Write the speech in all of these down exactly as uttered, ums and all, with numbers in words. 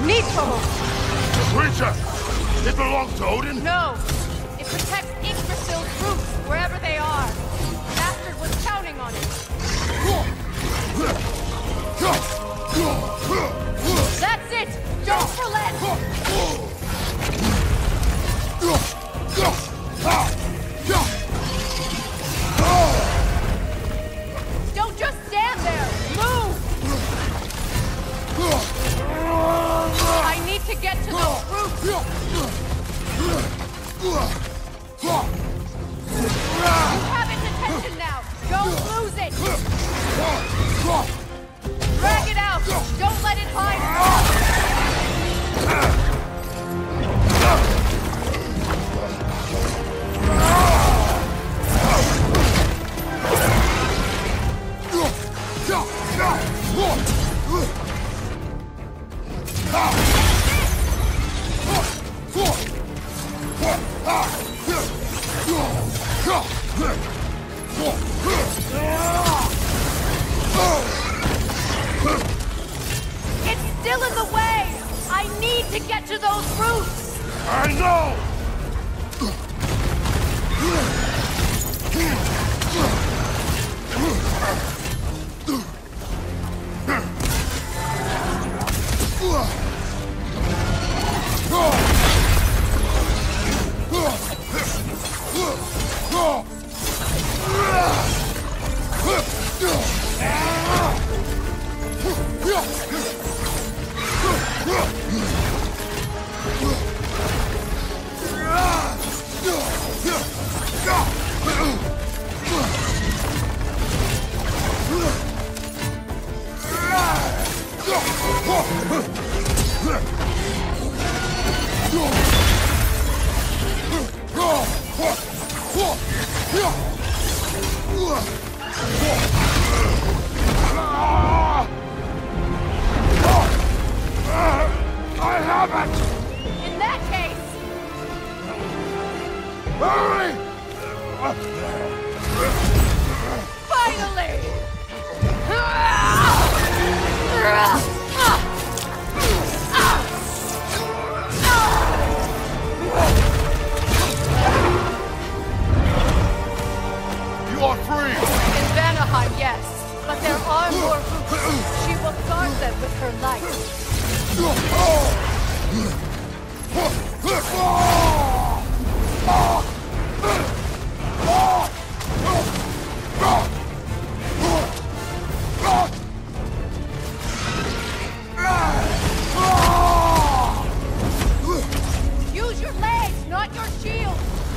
Need trouble! The creature! It belongs to Odin? No! It protects Yggdrasil's roots, wherever they are. The bastard was counting on it. That's it! Don't relent! Don't just stand there! Move! I need to get to those roots! You have its attention now! Don't lose it! Drag it out! Don't let it hide! It's still in the way! I need to get to those roots! I know! I have it! In that case... Hurry! Finally! You are free! In Vanaheim, yes. But there are more roots. She will guard them with her light. Use your legs, not your shield!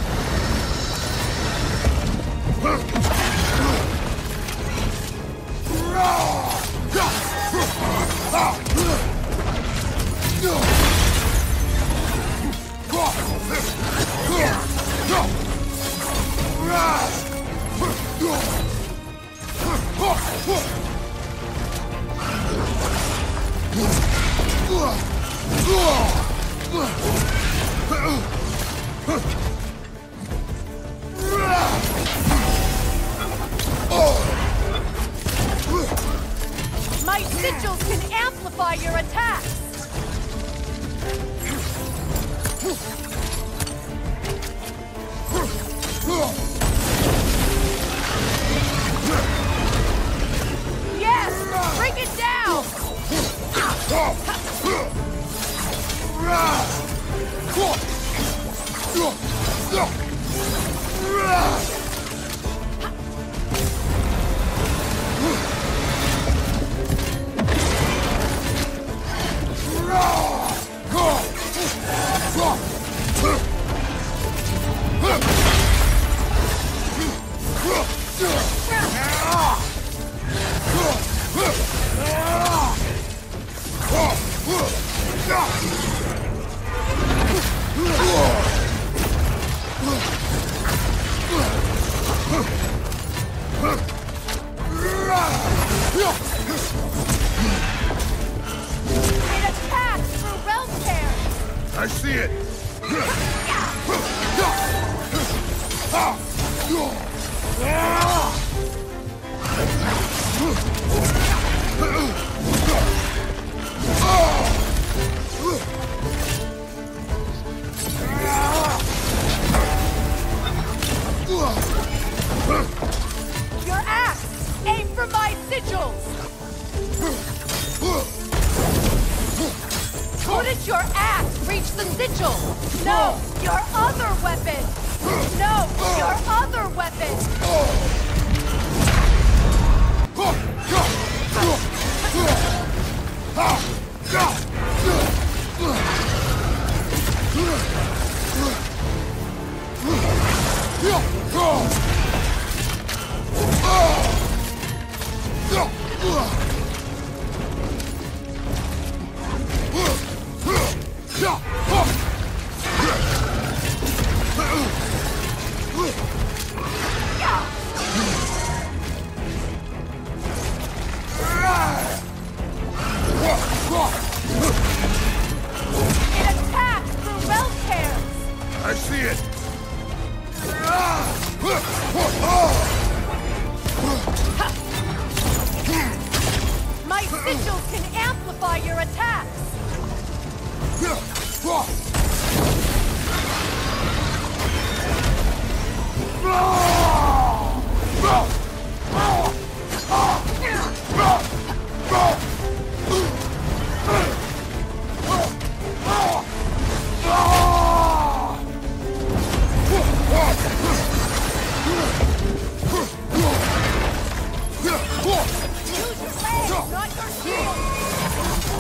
My sigils can amplify your attacks! Yes! Bring it down! It attacks through realm tear! I see it! Let your axe reach the sigil! No! Your other weapon! No! Your other weapon! It attacks through belt tears! I see it! My sigils can amplify your attacks! Use your legs, not your shield!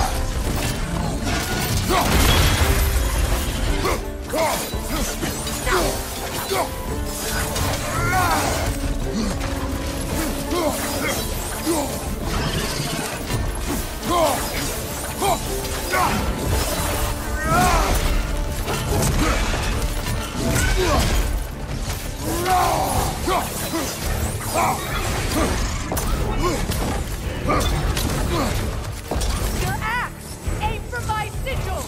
Your axe! Aim for my sigil!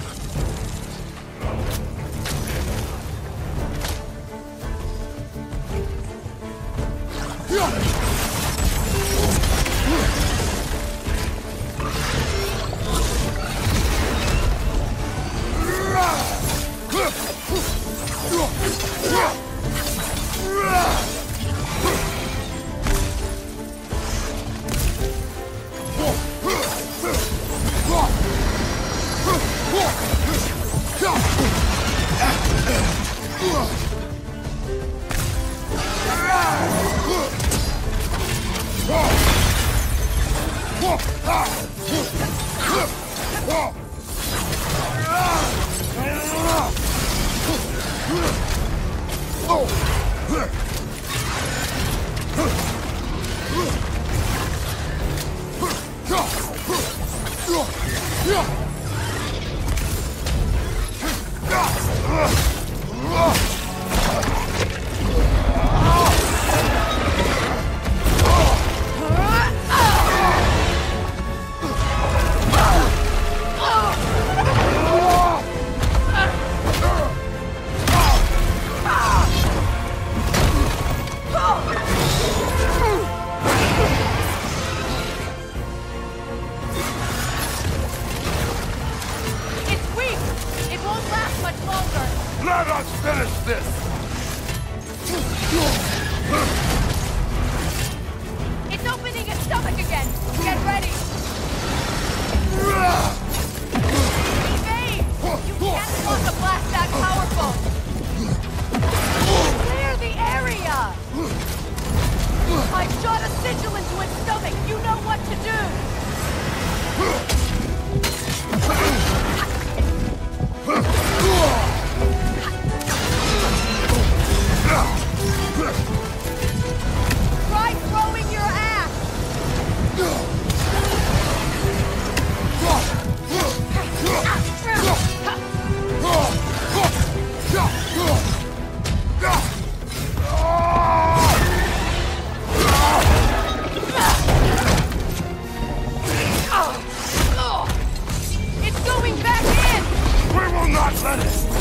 It's weak! It won't last much longer! Let us finish this! It's opening its stomach again! Get ready! Evade! You can't block a blast that powerful! Clear the area! I shot a sigil into its stomach! You know what to do! Try throwing your axe! It's going back in! We will not let it!